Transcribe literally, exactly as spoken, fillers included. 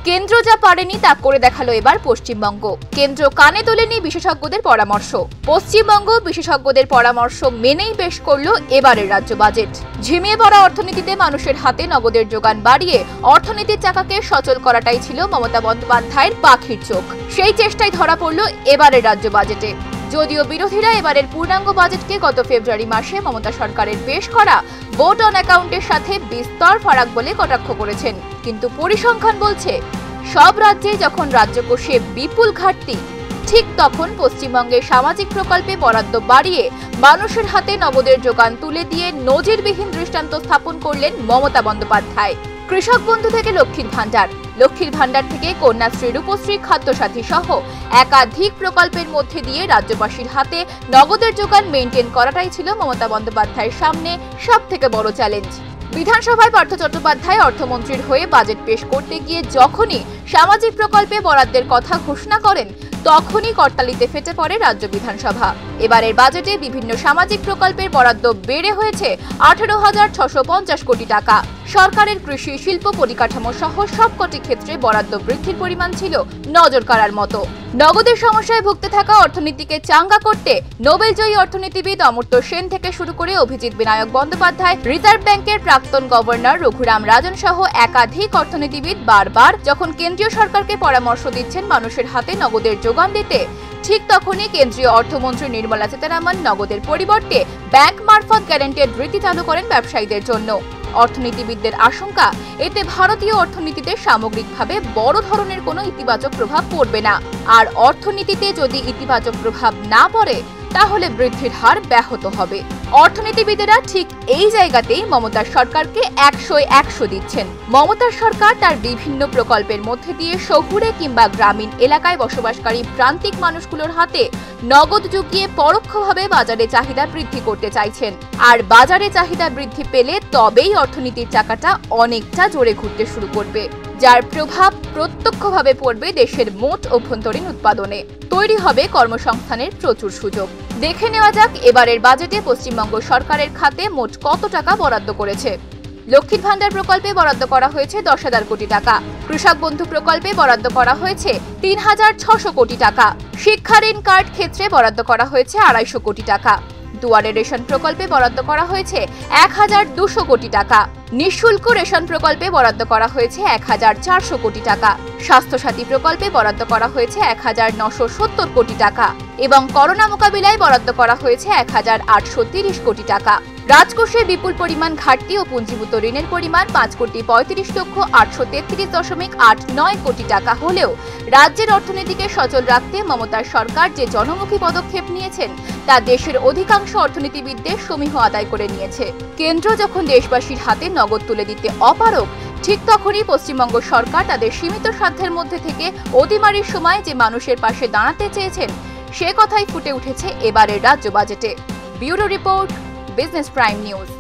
কেন্দ্র যা পারেনি তা করে দেখালো এবার পশ্চিমবঙ্গ। কেন্দ্র কানে তোলেনি বিশেষজ্ঞদের পরামর্শ। পশ্চিমবঙ্গ বিশেষজ্ঞদের পরামর্শ মেনেই পেশ করলো এবারের রাজ্য বাজেট। ঝিমিয়ে পড়া অর্থনীতিতে মানুষের হাতে নগদের যোগান বাড়িয়ে অর্থনীতির চাকাকে সচল করাটাই ছিল মমতা বন্দ্যোপাধ্যায়ের পাখির চোখ। সেই চেষ্টায় ধরা পড়ল এবারের রাজ্য বাজেটে। যদিও বিরোধীরা এবারের পূর্ণাঙ্গ বাজেটকে গত ফেব্রুয়ারি মাসে মমতা সরকারের পেশ করা ভোট অন অ্যাকাউন্টের সাথে বিস্তর ফারাক বলে কটাক্ষ করেছেন, কিন্তু পরিসংখ্যান বলছে সব রাজ্যে যখন রাজ্যকোষে বিপুল ঘাটতি, ঠিক তখন পশ্চিমবঙ্গের সামাজিক প্রকল্পে বরাদ্দ বাড়িয়ে মানুষের হাতে নগদের যোগান তুলে দিয়ে নজিরবিহীন দৃষ্টান্ত স্থাপন করলেন মমতা বন্দ্যোপাধ্যায়। কৃষক বন্ধু থেকে লক্ষ্মীর ভান্ডার, লক্ষ্মীর ভান্ডার থেকে কন্যাশ্রী, রূপশ্রী, খাদ্যসাথী সহ একাধিক প্রকল্পের মধ্যে দিয়ে রাজ্যবাসীর হাতে নগদের যোগান মেইনটেইন করাটাই ছিল মমতা বন্দ্যোপাধ্যায়ের সামনে সব থেকে বড় চ্যালেঞ্জ। বিধানসভায় পার্থ চট্টোপাধ্যায় অর্থমন্ত্রীর হয়ে বাজেট পেশ করতে গিয়ে যখনই সামাজিক প্রকল্পে বরাদ্দের কথা ঘোষণা করেন, তখনই করতালিতে ফেটে পড়ে রাজ্য বিধানসভা। এবারের বাজেটে বিভিন্ন সামাজিক প্রকল্পের বরাদ্দ বেড়ে হয়েছে আঠারো হাজার ছশো পঞ্চাশ কোটি টাকা। সরকারের কৃষি, শিল্প, পরিকাঠামো সহ সবকটি ক্ষেত্রে বরাদ্দ বৃদ্ধির পরিমাণ ছিল নজর কাড়ার মতো। নগদের সমস্যায় ভুগতে থাকা অর্থনীতিকে চাঙ্গা করতে নোবেলজয়ী অর্থনীতিবিদ অমর্ত্য সেন থেকে শুরু করে অভিজিৎ বিনায়ক বন্দ্যোপাধ্যায়, রিজার্ভ ব্যাংকের প্রাক্তন গভর্নর রঘুরাম রাজন সহ একাধিক অর্থনীতিবিদ বারবার যখন কেন্দ্রীয় সরকারকে পরামর্শ দিচ্ছেন মানুষের হাতে নগদের যোগান দিতে, ঠিক তখনই কেন্দ্রীয় অর্থমন্ত্রী নির্মলা সীতারামন নগদের পরিবর্তে ব্যাংক মারফত গ্যারান্টেড রীতি চালু করেন ব্যবসায়ীদের জন্য। অর্থনীতিবিদদের আশঙ্কা, এতে ভারতীয় অর্থনীতিতে সামগ্রিকভাবে বড় ধরনের কোনো ইতিবাচক প্রভাব পড়বে না। আর অর্থনীতিতে যদি ইতিবাচক প্রভাব না পড়ে, তাহলে বৃদ্ধির হার ব্যাহত হবে। অর্থনীতিবিদেরা ঠিক এই জায়গাতেই মমতার সরকারকে একশোয় একশো দিচ্ছেন। মমতার সরকার তার বিভিন্ন প্রকল্পের মধ্যে দিয়ে শহুরে কিংবা গ্রামীণ এলাকায় বসবাসকারী প্রান্তিক মানুষগুলোর হাতে নগদ জুগিয়ে পরোক্ষভাবে বাজারে চাহিদা বৃদ্ধি করতে চাইছেন। আর বাজারে চাহিদা বৃদ্ধি পেলে তবেই অর্থনীতির চাকাটা অনেকটা জোরে ঘুরতে শুরু করবে, যার প্রভাব প্রত্যক্ষভাবে পড়বে দেশের মোট অভ্যন্তরীণ উৎপাদনে। তৈরি হবে কর্মসংস্থানের প্রচুর সুযোগ। দেখে নেওয়া যাক এবারের বাজেটে পশ্চিমবঙ্গ সরকারের খাতে মোট কত টাকা বরাদ্দ করেছে। লক্ষ্মীর ভান্ডার প্রকল্পে বরাদ্দ করা হয়েছে দশ হাজার কোটি টাকা। কৃষক বন্ধু প্রকল্পে বরাদ্দ করা হয়েছে তিন হাজার ছশো কোটি টাকা। শিক্ষা ঋণ কার্ড ক্ষেত্রে বরাদ্দ করা হয়েছে আড়াইশো কোটি টাকা। দুয়ারে রেশন প্রকল্পে বরাদ্দ করা হয়েছে এক হাজার দুশো কোটি টাকা। নিঃশুল্ক রেশন প্রকল্পে বরাদ্দ করা হয়েছে এক হাজার চারশো কোটি টাকা। স্বাস্থ্যসাথী প্রকল্পে বরাদ্দ করা হয়েছে এক হাজার নশো সত্তর কোটি টাকা এবং করোনা মোকাবিলায় বরাদ্দ করা হয়েছে এক হাজার আটশো তিরিশ কোটি টাকা। রাজকোষে বিপুল পরিমাণ ঘাটতি ও পুঞ্জীভূত ঋণের পরিমাণ পাঁচ কোটি পঁয়ত্রিশ লক্ষ আটশো তেত্রিশ দশমিক আট নয় কোটি টাকা হলেও রাজ্যের অর্থনীতিকে সচল রাখতে মমতার সরকার যে জনমুখী পদক্ষেপ নিয়েছেন, তা দেশের অধিকাংশ অর্থনীতিবিদদের সমীহ আদায় করে নিয়েছে। কেন্দ্র যখন দেশবাসীর হাতে নগদ তুলে দিতে অপারগ, ঠিক তখনই পশ্চিমবঙ্গ সরকার তাদের সীমিত সাধ্যের মধ্যে থেকে অতিমারির সময় যে মানুষের পাশে দাঁড়াতে চেয়েছেন, সে কথাই ফুটে উঠেছে এবারের রাজ্য বাজেটে। Bureau report, business prime news.